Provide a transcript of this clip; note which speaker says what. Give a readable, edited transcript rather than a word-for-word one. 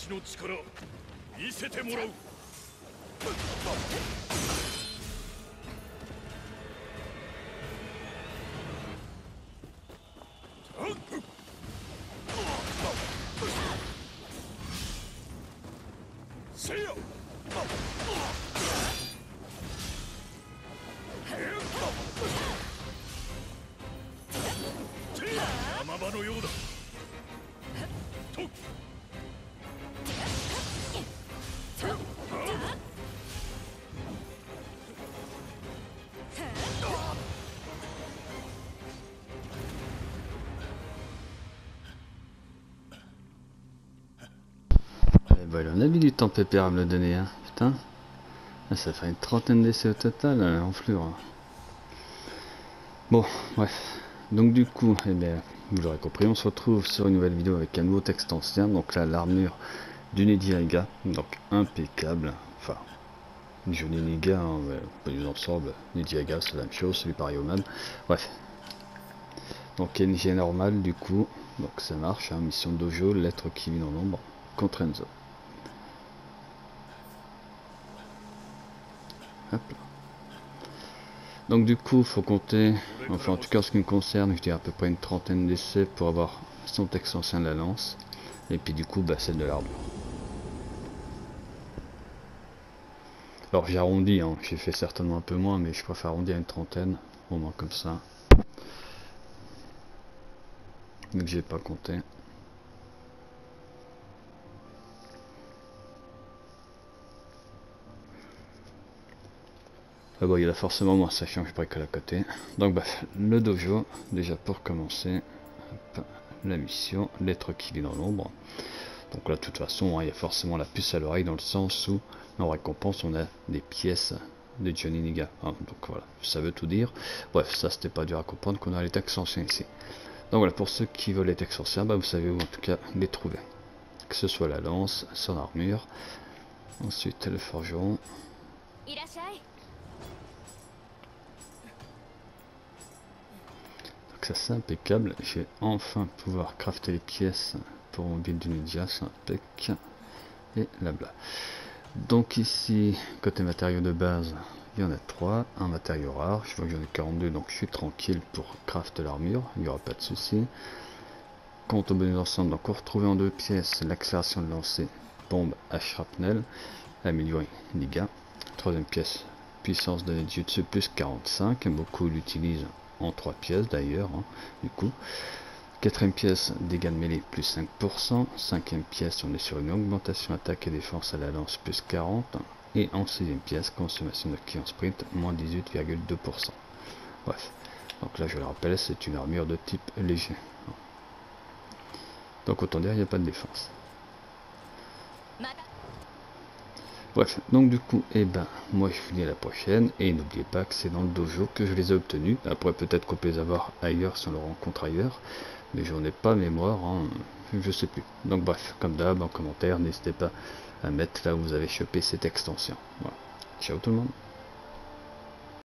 Speaker 1: の力見せてもらう。せや。山場のようだ。と。
Speaker 2: Bah, il en a mis du temps pépère à me le donner, hein. Putain. Ah, ça fait une trentaine d'essais au total, en fleur. Bon, bref. Donc du coup, eh bien, vous l'aurez compris, on se retrouve sur une nouvelle vidéo avec un nouveau texte ancien. Donc là, l'armure du Nidhiaga, donc impeccable. Enfin, du Nidhiaga, hein, pas du ensemble. Nidhiaga, c'est la même chose, celui pareil au même. Bref. Donc NG normal, du coup. Donc ça marche, hein, mission dojo, lettre qui vit dans l'ombre, contre Enzo. Hop là. Donc du coup, faut compter, enfin en tout cas en ce qui me concerne, je dirais à peu près une trentaine d'essais pour avoir son texte ancien de la lance, et puis du coup, bah, celle de l'arbre. Alors j'ai arrondi, hein, j'ai fait certainement un peu moins, mais je préfère arrondir à une trentaine, au moins comme ça. Donc j'ai pas compté. Ah bon, il y en a forcément moins, sachant que je bricole à côté. Donc bref, le dojo, déjà pour commencer, hop, la mission, l'être qui vit dans l'ombre. Donc là, de toute façon, hein, il y a forcément la puce à l'oreille dans le sens où, en récompense, on a des pièces de Johnny Niga. Hein, donc voilà, ça veut tout dire. Bref, ça c'était pas dur à comprendre qu'on a les textes anciens ici. Donc voilà, pour ceux qui veulent les textes anciens, bah, vous savez où en tout cas les trouver. Que ce soit la lance, son armure, ensuite le forgeron. Donc ça c'est impeccable, je vais enfin pouvoir crafter les pièces pour mon build du Ninja, c'est impec. Et là bas. Donc ici, côté matériaux de base, il y en a 3, un matériau rare, je vois que j'en ai 42, donc je suis tranquille pour craft l'armure, il n'y aura pas de souci. Quant au bonus ensemble, donc on retrouve en 2 pièces l'accélération de lancer, bombe à shrapnel, amélioré dégâts. Troisième pièce, puissance de Jutsu plus 45, beaucoup l'utilisent en 3 pièces d'ailleurs, hein, du coup. Quatrième pièce, dégâts de mêlée plus 5%. Cinquième pièce, on est sur une augmentation attaque et défense à la lance plus 40. Et en sixième pièce, consommation de ki en sprint moins 18,2%. Bref, donc là je le rappelle, c'est une armure de type léger. Donc autant dire, il n'y a pas de défense. Bref, donc du coup, eh ben, moi je finis à la prochaine, et n'oubliez pas que c'est dans le dojo que je les ai obtenus. Après peut-être qu'on peut les avoir ailleurs si on le rencontre ailleurs, mais j'en ai pas mémoire, hein, je sais plus. Donc bref, comme d'hab, en commentaire, n'hésitez pas à mettre là où vous avez chopé cette extension. Voilà. Ciao tout le monde.